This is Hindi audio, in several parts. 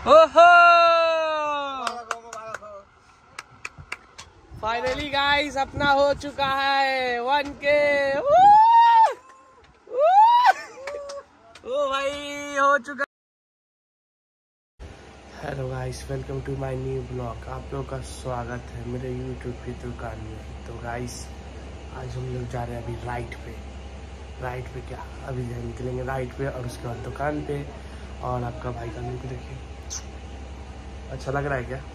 ओहो फाइनली गाइस अपना हो चुका है 1K। ओ भाई हो चुका। Hello guys, welcome to my new blog. आप लोगों का स्वागत है मेरे यूट्यूब की दुकान में। तो गाइस आज हम लोग जा रहे हैं अभी राइट पे क्या अभी निकलेंगे राइट पे और उसके बाद दुकान पे। और आपका भाई का लुक देखिए, अच्छा लग रहा है क्या?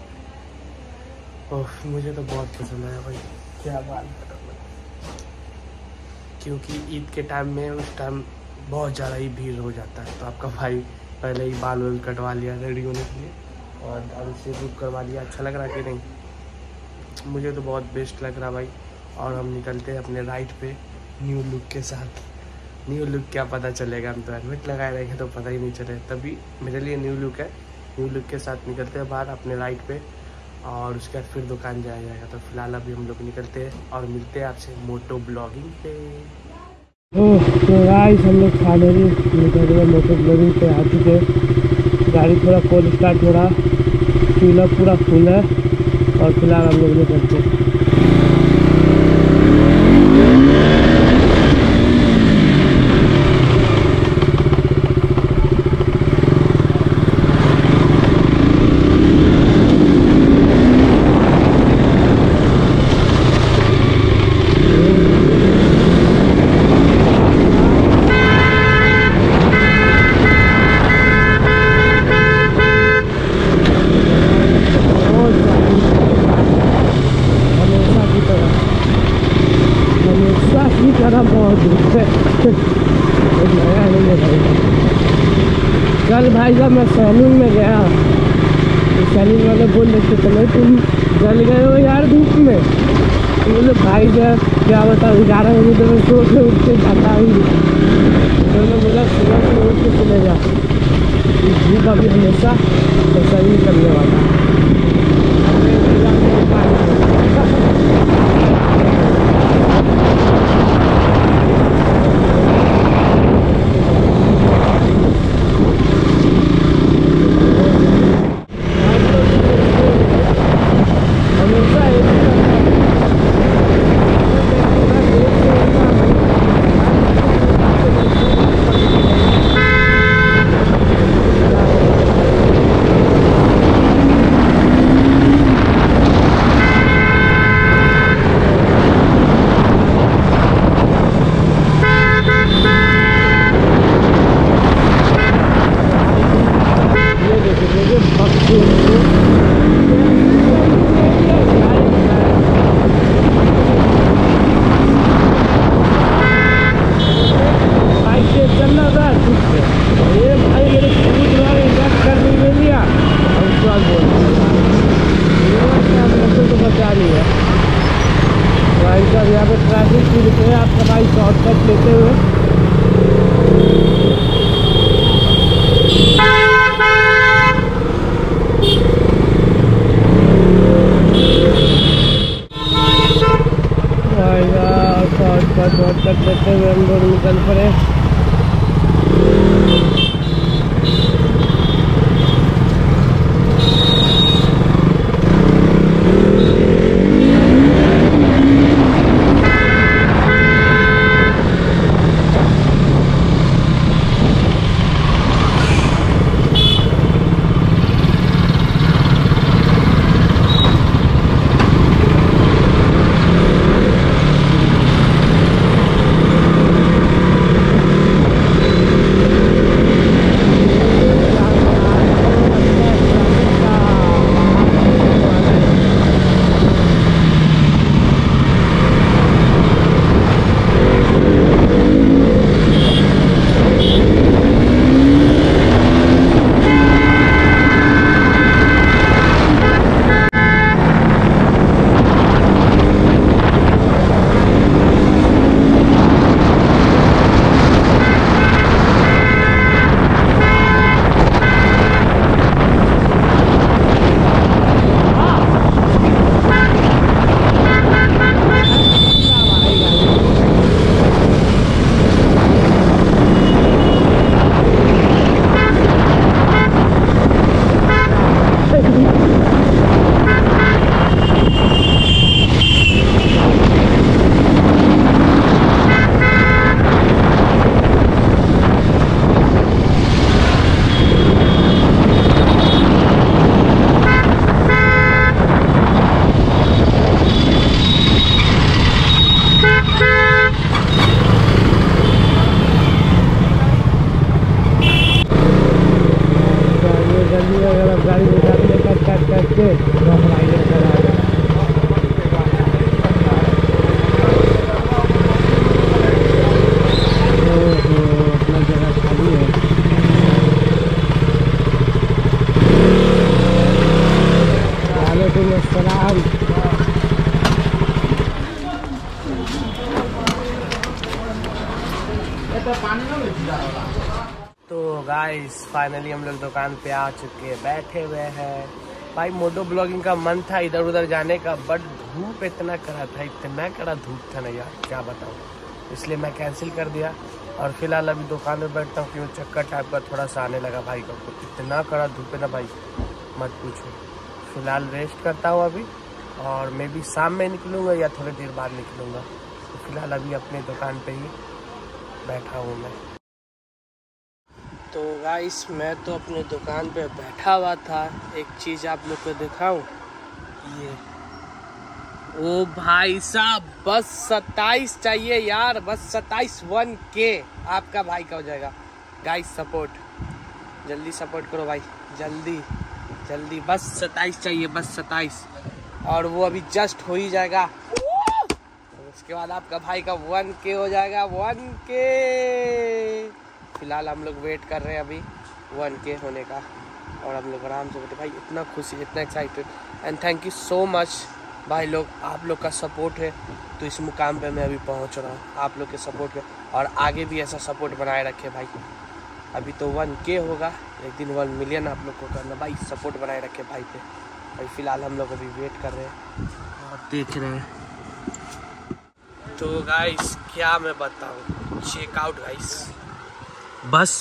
ओह मुझे तो बहुत पसंद आया भाई, क्या बात है। क्योंकि ईद के टाइम में उस टाइम बहुत ज़्यादा ही भीड़ हो जाता है, तो आपका भाई पहले ही बाल वाल कटवा लिया रेडी होने के लिए और ढंग से बुक करवा लिया। अच्छा लग रहा कि नहीं? मुझे तो बहुत बेस्ट लग रहा भाई। और हम निकलते हैं अपने राइड पे न्यू लुक के साथ। न्यू लुक क्या पता चलेगा, हम तो हेलमेट लगाए रहेंगे तो पता ही नहीं चले, तभी मेरे लिए न्यू लुक है। न्यू लुक के साथ निकलते हैं बाहर अपने राइड पे और उसके बाद फिर दुकान जाया जाएगा। तो फिलहाल अभी हम लोग निकलते हैं और मिलते हैं आपसे मोटो ब्लॉगिंग पे। तो गाइस हम लोग फाइनली निकल गए मोटो ब्लॉगिंग पे आ चुके। गाड़ी थोड़ा कोल्ड स्टार्ट हो रहा, चूल्हा पूरा फुल है और फिलहाल हम लोग निकलते हैं। कल भाई साहब मैं सैलून में गया, सैलून वाले बोल रहे थे चलो तुम जल गए हो यार धूप में। बोले भाई साहब क्या बताओ, 11 बजे तो मैं सो के उठ के जाता ही। तो मैं बोला सुबह से उठ के चले जा, धूप अभी हमेशा ऐसा ही करने वाला। भी अगर आप गाड़ी में जाते हैं कट कट कट के तो हमारी जगह आ जाए। अपना जगह खाली है। वालेकुम अस्सलाम। तो गाइस फाइनली हम लोग दुकान पे आ चुके हैं, बैठे हुए हैं। भाई मोटो ब्लॉगिंग का मन था इधर उधर जाने का, बट धूप इतना कड़ा था, इतना कड़ा धूप था ना यार क्या बताऊँ, इसलिए मैं कैंसिल कर दिया। और फिलहाल अभी दुकान में बैठता हूँ क्यों चक्कर टाइप का थोड़ा सा आने लगा भाई को, इतना कड़ा धूप है ना भाई मत पूछो। फिलहाल रेस्ट करता हूँ अभी, और मैं भी शाम में निकलूँगा या थोड़ी देर बाद निकलूँगा। तो फिलहाल अभी अपने दुकान पे ही बैठा हूँ मैं। तो गाइस मैं तो अपने दुकान पे बैठा हुआ था, एक चीज़ आप लोग को दिखाऊं, ये ओ भाई साहब बस 27 चाहिए यार, बस 27 1K आपका भाई का हो जाएगा। गाइस सपोर्ट, जल्दी सपोर्ट करो भाई, जल्दी जल्दी, बस 27 चाहिए, बस 27, और वो अभी जस्ट हो ही जाएगा। उसके बाद आपका भाई का 1K हो जाएगा, 1K। फिलहाल हम लोग वेट कर रहे हैं अभी 1K होने का, और हम लोग आराम से बैठे। भाई इतना खुशी, इतना excited, and thank you so much भाई लोग, आप लोग का सपोर्ट है तो इस मुकाम पे मैं अभी पहुंच रहा हूँ, आप लोग के सपोर्ट पे, और आगे भी ऐसा सपोर्ट बनाए रखे भाई। अभी तो 1K होगा, एक दिन 1 मिलियन आप लोग को करना भाई, सपोर्ट बनाए रखे भाई पे। अभी फ़िलहाल हम लोग अभी वेट कर रहे हैं और देख रहे हैं। तो गाइस क्या मैं बताऊँ, चेकआउट गाइस, बस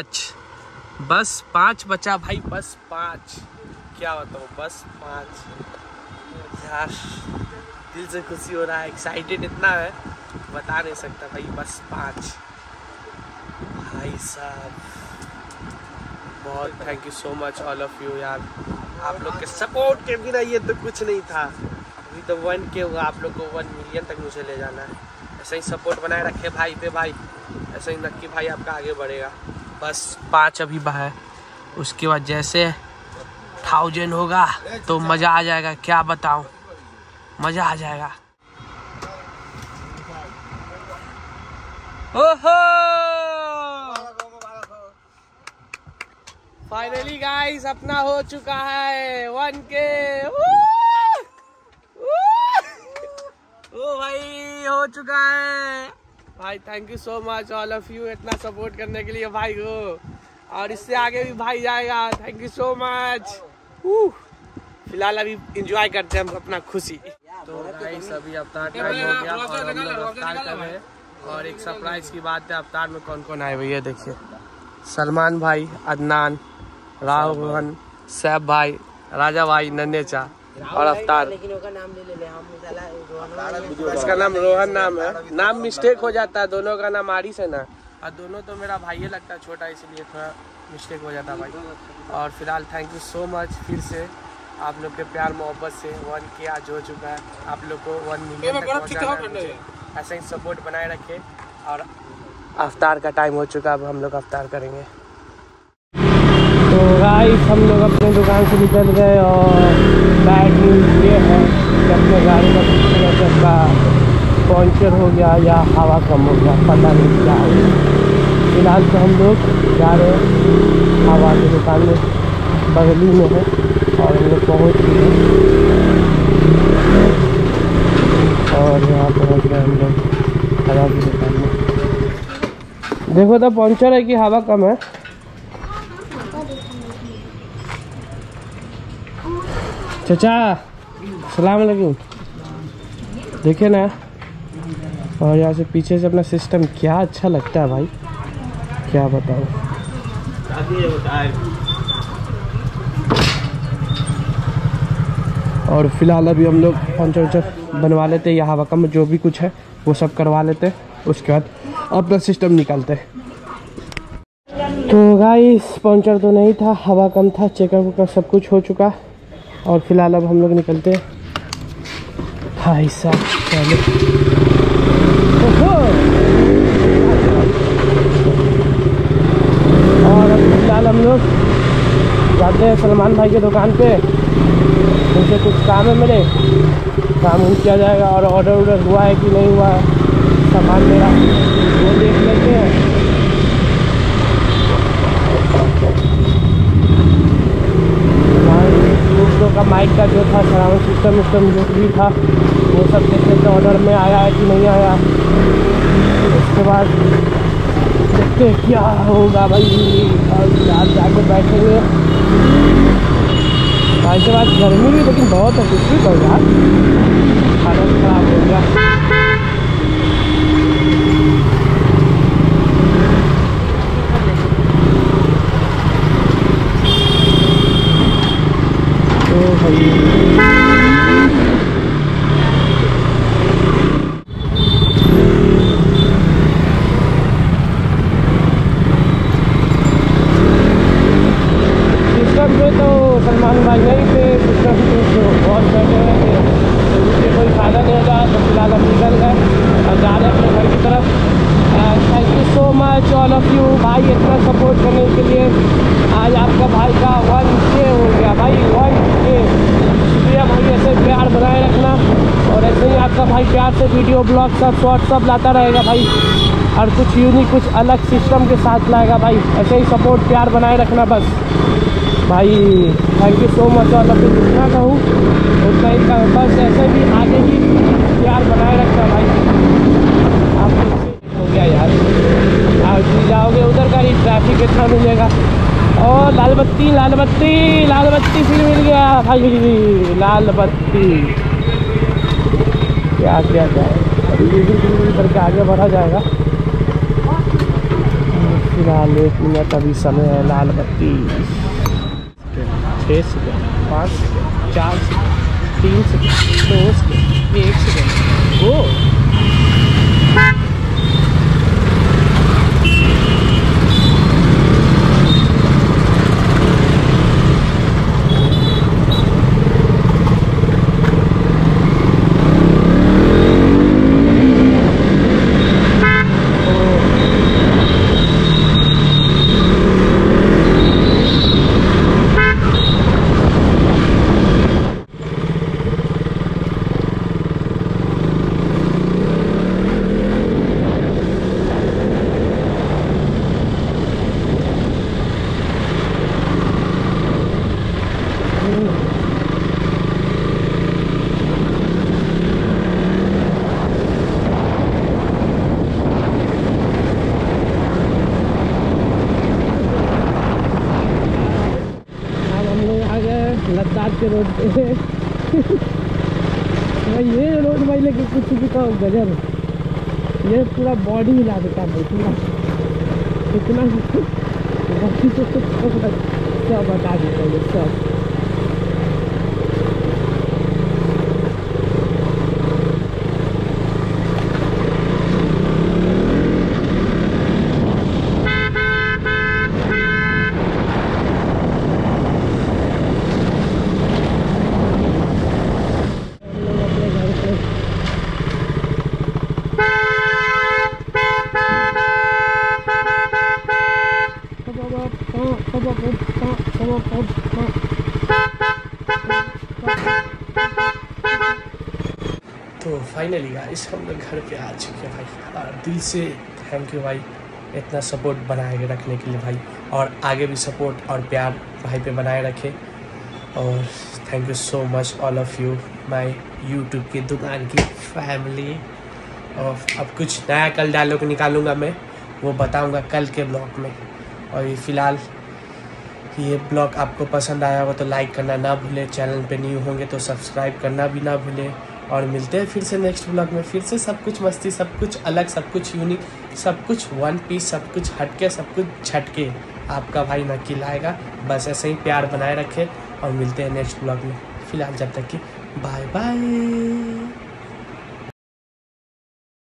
5 बचा भाई, बस 5, क्या बताऊँ, बस 5 यार, दिल से खुशी हो रहा है, एक्साइटेड इतना है बता नहीं सकता भाई, बस 5 भाई साहब। बहुत thank you so much all of you यार, आप लोग के सपोर्ट के बिना ये तो कुछ नहीं था। अभी तो 1K हुआ, आप लोग को 1 मिलियन तक मुझे ले जाना है। ऐसे ही सपोर्ट बनाए रखे भाई पे भाई, ऐसे ही नक्की भाई आपका आगे बढ़ेगा। बस 5 अभी है, उसके बाद जैसे 1000 होगा तो मज़ा आ जाएगा, क्या बताऊं, मज़ा आ जाएगा। ओहो फाइनली गाइस अपना हो चुका है 1K। ओ भाई हो चुका है भाई, thank you so much all of you इतना सपोर्ट करने के लिए भाई को, और इससे आगे भी भाई जाएगा, थैंक यू सो मच। फिलहाल अभी एंजॉय करते हैं हम अपना खुशी। तो गाइस अभी अवतार टाइम हो गया और हम लोग अवतार कर रहे हैं, और एक सरप्राइज की बात है, अवतार में कौन कौन आए भैया देखिए, सलमान भाई, अदनान, राहुल, सैफ भाई, राजा भाई, नन्हेचा और अवतार। इसका नाम रोहन नाम है, नाम मिस्टेक हो जाता है, दोनों का नाम आरिस है ना, और दोनों तो मेरा भाई लगता है छोटा, इसलिए थोड़ा मिस्टेक हो जाता है भाई। और फिलहाल थैंक यू सो मच फिर से आप लोग के प्यार मोहब्बत से 1K आज हो चुका है, आप लोग को 1 मिलियन तक पहुंचाना है, ऐसे ही सपोर्ट बनाए रखे। और अवतार का टाइम हो चुका, अब हम लोग अवतार करेंगे। तो गाइस हम लोग अपने दुकान से निकल गए, और बैड न्यूज़ ये है कि अपने गाड़ी का पिछला चक्का पंचर हो गया या हवा कम हो गया, पता नहीं क्या हो गया। फिलहाल तो हम लोग जा रहे हैं हवा की दुकान में, बगली में है, और हम लोग पहुँच गए और यहाँ पहुँच गए हम लोग हवा की दुकान में। देखो तो पंचर है कि हवा कम है। चाचा सलाम अलैकुम, देखे ना, और यहाँ से पीछे से अपना सिस्टम क्या अच्छा लगता है भाई, क्या बताऊँ। और फिलहाल अभी हम लोग पंचर वंचर बनवा लेते हैं, या हवा कम जो भी कुछ है वो सब करवा लेते हैं, उसके बाद अपना सिस्टम निकालते हैं। तो गाइस पंचर तो नहीं था, हवा कम था, चेकअप का सब कुछ हो चुका, और फिलहाल अब हम लोग निकलते हैं भाई साहब पहले। और अब फिलहाल हम लोग ज़्यादा जाते हैं सलमान भाई के दुकान पे, उनसे कुछ काम है मेरे, काम किया जाएगा और ऑर्डर हुआ है कि नहीं हुआ सामान मेरा वो देख लेते हैं। दूसरों का माइक का जो था साउंड सिस्टम जो भी था वो सब देख लेते, ऑर्डर में आया है कि नहीं आया। उसके बाद देखते क्या होगा भाई। और यार जाके बैठेंगे भाई के बाद। गर्मी भी लेकिन बहुत है, कुछ भी करो यार, हालत खराब हो गया। तो भाई सलमान भाई नहीं थे, सिस्टम पे तो बहुत बैठे हुए थे, तो मुझे कोई फायदा नहीं होगा। तो फिलहाल हम निकल गए और जा रहे अपने घर की तरफ। Thank you so much all of you भाई, इतना सपोर्ट करने के लिए। आज आपका भाई का 1K हो गया भाई, 1K। शुक्रिया भाई, ऐसे प्यार बनाए रखना और ऐसे ही आपका भाई प्यार से वीडियो ब्लॉग सब शॉर्ट सब लाता रहेगा भाई, और कुछ यूनिक कुछ अलग सिस्टम के साथ लाएगा भाई। ऐसे ही सपोर्ट प्यार बनाए रखना बस भाई। Thank you so much all of you. जितना कहूँ उतना ही का, बस ऐसे भी आगे भी प्यार बनाए रखना भाई। आप हो गया यार, आप जाओगे उधर का ही ट्रैफिक इतना मिलेगा। और लाल बत्ती लाल बत्ती लाल बत्ती फिर मिल गया भाई, लाल बत्ती। क्या क्या क्या अभी करके आगे बढ़ा जाएगा। फिलहाल 1 मिनट अभी समय है। लाल बत्ती 6 second 5 second 4 second 3 second 2 second 1 second वो लद्दाख के रोड पे भाई, ये रोड भाई लेकिन कुछ भी का गजब, ये पूरा बॉडी हिला देता है पूरा, इतना बाकी तो सब बता देता है सब। तो फाइनली गाइस हम लोग घर पे आ चुके हैं भाई, और दिल से थैंक यू भाई इतना सपोर्ट बनाए रखने के लिए भाई, और आगे भी सपोर्ट और प्यार भाई पे बनाए रखे। और thank you so much all of you my YouTube की दुकान की फैमिली। और अब कुछ नया कल डायलॉग निकालूंगा मैं, वो बताऊंगा कल के ब्लॉग में। और फिलहाल ये ब्लॉग आपको पसंद आया हो तो लाइक करना ना भूले, चैनल पे न्यू होंगे तो सब्सक्राइब करना भी ना भूले। और मिलते हैं फिर से नेक्स्ट ब्लॉग में, फिर से सब कुछ मस्ती, सब कुछ अलग, सब कुछ यूनिक, सब कुछ वन पीस, सब कुछ हटके, सब कुछ झटके आपका भाई नक्की लाएगा। बस ऐसे ही प्यार बनाए रखे और मिलते हैं नेक्स्ट ब्लॉग में। फिलहाल जब तक कि बाय बाय।